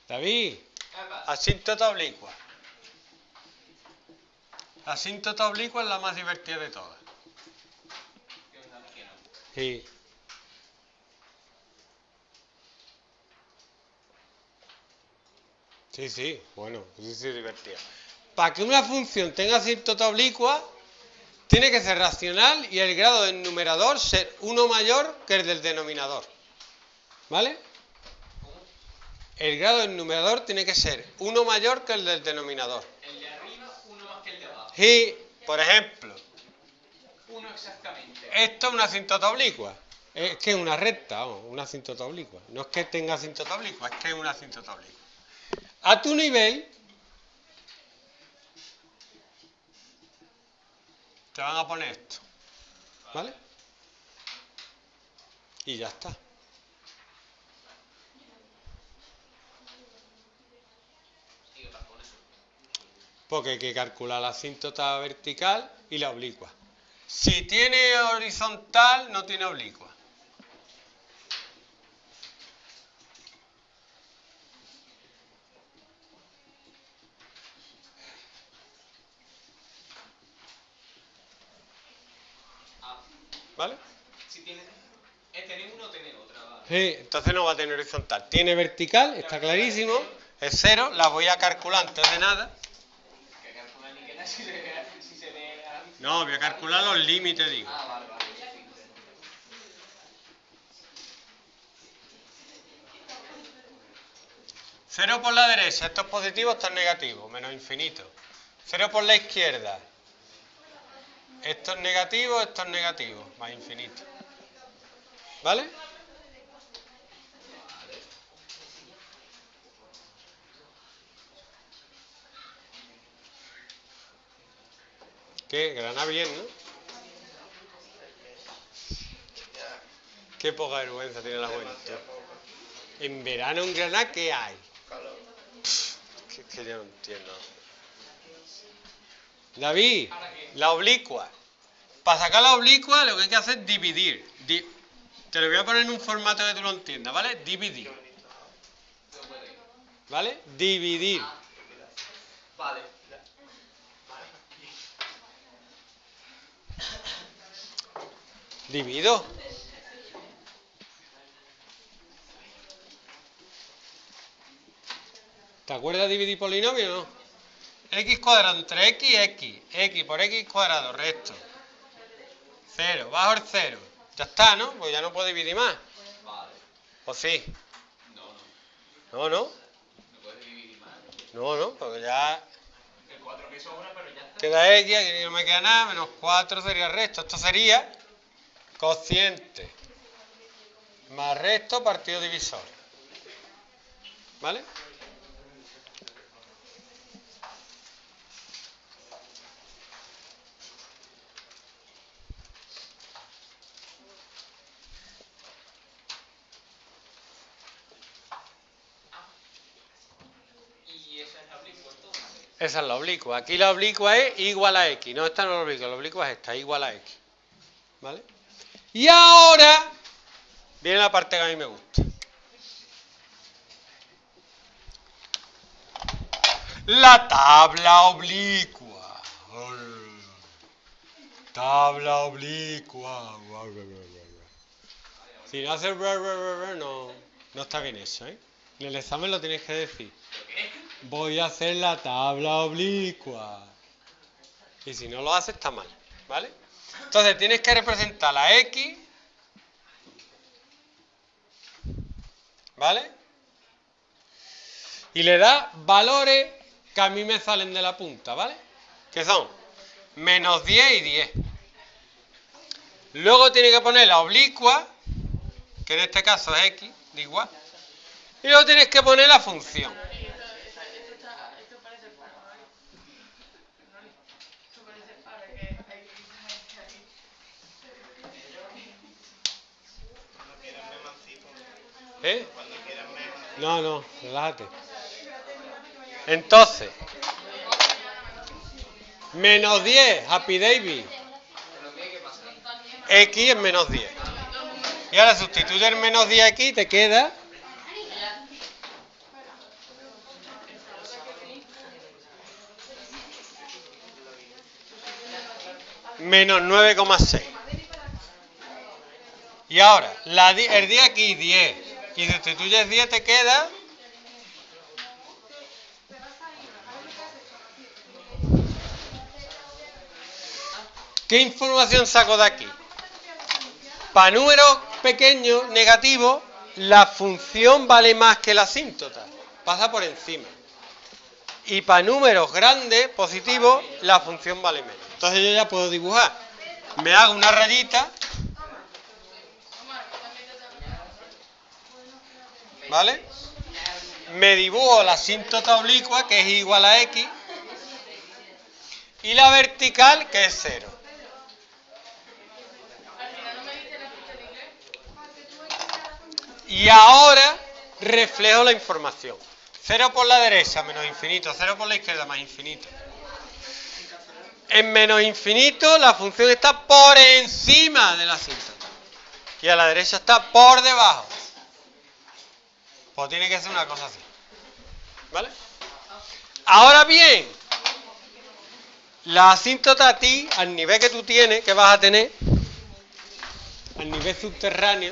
David, asíntota oblicua. La asíntota oblicua es la más divertida de todas. Sí. Sí, bueno, sí es divertida. Para que una función tenga asíntota oblicua, tiene que ser racional y el grado del numerador ser 1 mayor que el del denominador. ¿Vale? El grado del numerador tiene que ser 1 mayor que el del denominador. El de arriba, 1 más que el de abajo. Y, por ejemplo, 1 exactamente. Esto es una asíntota oblicua. Es que es una recta, una asíntota oblicua. No es que tenga asíntota oblicua, es que es una asíntota oblicua. A tu nivel, te van a poner esto. ¿Vale? Y ya está. Porque hay que calcular la asíntota vertical y la oblicua. Si tiene horizontal, no tiene oblicua. ¿Vale? Si tiene, tiene uno o tiene otra, ¿vale? Sí, entonces no va a tener horizontal. Tiene vertical, está clarísimo. Es 0, la voy a calcular antes de nada. Que calcula ni que nada si se ve. No, voy a calcular los límites, digo. Vale. 0 por la derecha, esto es positivo, esto es negativo, menos infinito. 0 por la izquierda, esto es negativo, más infinito. ¿Vale? ¿Qué? Grana bien, ¿no? Qué poca vergüenza tiene la juventud. En verano en Granada, ¿qué hay? Que yo no entiendo. David, la oblicua. Para sacar la oblicua lo que hay que hacer es dividir. Te lo voy a poner en un formato que tú lo entiendas, ¿vale? Dividir. ¿Vale? Dividir. Vale. Divido. ¿Te acuerdas de dividir polinomio o no? X cuadrado entre x y x. X por x cuadrado, resto. 0, bajo el 0. Ya está, ¿no? Pues ya no puedo dividir más. Vale. ¿O sí? No. No. No puedes dividir más. No, porque ya El 4 que sobra, pero ya está. queda x, aquí no me queda nada, menos 4 sería el resto. Esto sería cociente más resto partido divisor. ¿Vale? Y esa es la oblicua entonces. Esa es la oblicua. Aquí la oblicua es igual a x. No, esta no es la oblicua es esta, igual a x. ¿Vale? Y ahora viene la parte que a mí me gusta. La tabla oblicua. Tabla oblicua. Si no haces no está bien eso, ¿eh? En el examen lo tienes que decir. Voy a hacer la tabla oblicua. Y si no lo haces, está mal, ¿vale? Entonces tienes que representar la x, ¿vale? Y le das valores que a mí me salen de la punta, ¿vale? Que son menos 10 y 10. Luego tiene que poner la oblicua, que en este caso es x, da igual. Y luego tienes que poner la función. ¿Eh? No, relájate. Entonces, menos 10, Happy David. X es menos 10. Y ahora sustituye el menos 10 aquí y te queda menos 9,6. Y ahora, el 10 aquí, 10. Y sustituyes 10, te queda... ¿Qué información saco de aquí? Para números pequeños, negativos, la función vale más que la asíntota. Pasa por encima. Y para números grandes, positivos, la función vale menos. Entonces yo ya puedo dibujar. Me hago una rayita. ¿Vale? Me dibujo la asíntota oblicua, que es igual a x. Y la vertical, que es 0. Y ahora reflejo la información. 0 por la derecha, menos infinito. 0 por la izquierda, más infinito. En menos infinito la función está por encima de la asíntota. Y a la derecha está por debajo. Pues tiene que ser una cosa así. ¿Vale? Ahora bien, la asíntota a ti, al nivel que tú tienes, que vas a tener, al nivel subterráneo,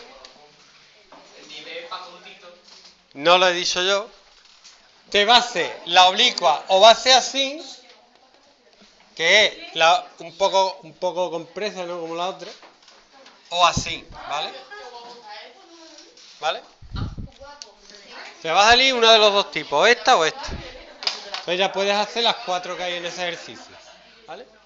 no lo he dicho yo, te va a ser la oblicua o va a ser así, que es un poco compresa, ¿no? Como la otra, o así, ¿vale? ¿Vale? Te va a salir uno de los dos tipos, esta o esta. Entonces ya puedes hacer las 4 que hay en ese ejercicio, ¿vale?